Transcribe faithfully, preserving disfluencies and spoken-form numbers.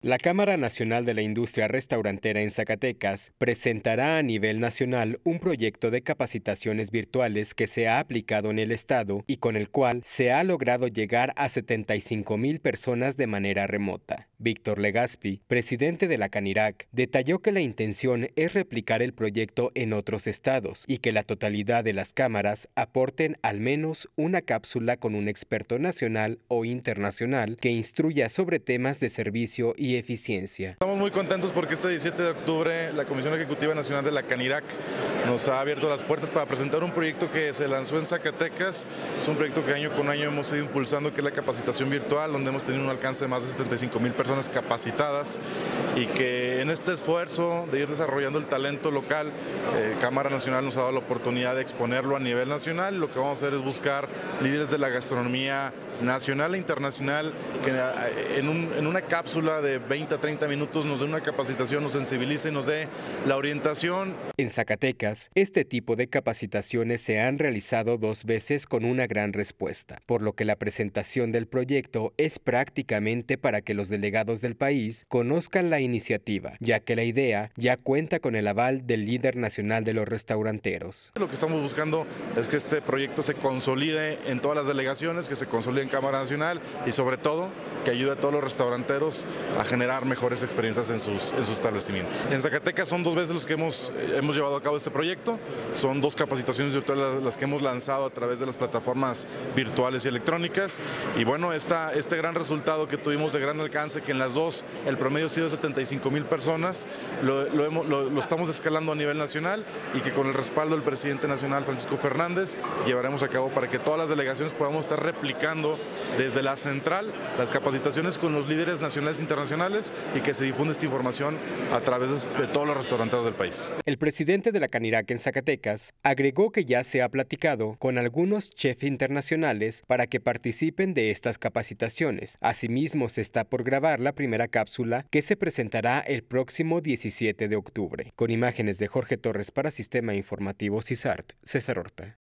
La Cámara Nacional de la Industria Restaurantera en Zacatecas presentará a nivel nacional un proyecto de capacitaciones virtuales que se ha aplicado en el estado y con el cual se ha logrado llegar a setenta y cinco mil personas de manera remota. Víctor Legaspi, presidente de la Canirac, detalló que la intención es replicar el proyecto en otros estados y que la totalidad de las cámaras aporten al menos una cápsula con un experto nacional o internacional que instruya sobre temas de servicio y eficiencia. Estamos muy contentos porque este diecisiete de octubre la Comisión Ejecutiva Nacional de la Canirac nos ha abierto las puertas para presentar un proyecto que se lanzó en Zacatecas. Es un proyecto que año con año hemos ido impulsando, que es la capacitación virtual, donde hemos tenido un alcance de más de setenta y cinco mil personas capacitadas y que en este esfuerzo de ir desarrollando el talento local, eh, Cámara Nacional nos ha dado la oportunidad de exponerlo a nivel nacional. Lo que vamos a hacer es buscar líderes de la gastronomía nacional e internacional que en, un, en una cápsula de veinte a treinta minutos nos dé una capacitación, nos sensibilice, nos dé la orientación. En Zacatecas, este tipo de capacitaciones se han realizado dos veces con una gran respuesta, por lo que la presentación del proyecto es prácticamente para que los delegados del país conozcan la iniciativa, ya que la idea ya cuenta con el aval del líder nacional de los restauranteros. Lo que estamos buscando es que este proyecto se consolide en todas las delegaciones, que se consolide en Cámara Nacional y sobre todo que ayude a todos los restauranteros a generar mejores experiencias en sus, en sus establecimientos. En Zacatecas son dos veces los que hemos, hemos llevado a cabo este proyecto, son dos capacitaciones virtuales las que hemos lanzado a través de las plataformas virtuales y electrónicas y bueno, esta, este gran resultado que tuvimos de gran alcance, que en las dos el promedio ha sido setenta y cinco mil personas, lo, lo, hemos, lo, lo estamos escalando a nivel nacional y que con el respaldo del presidente nacional Francisco Fernández llevaremos a cabo para que todas las delegaciones podamos estar replicando desde la central las capacitaciones con los líderes nacionales e internacionales y que se difunde esta información a través de todos los restauranteros del país. El presidente de la Canirac en Zacatecas agregó que ya se ha platicado con algunos chefs internacionales para que participen de estas capacitaciones. Asimismo, se está por grabar la primera cápsula que se presentará el próximo diecisiete de octubre. Con imágenes de Jorge Torres para Sistema Informativo CISART, César Horta.